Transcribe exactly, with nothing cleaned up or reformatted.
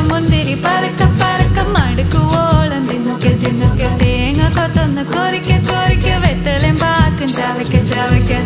മുന്തിരി പറക്ക പറക്ക മടുക്കുവോളം തിന്നുക്കെ തിന്നുക്കെ തേങ്ങ കൊത്തൊന്ന് കൊറിക്ക കൊറിക്ക വെത്തലേം പാക്കും ചവയ്ക്ക ചവയ്ക്ക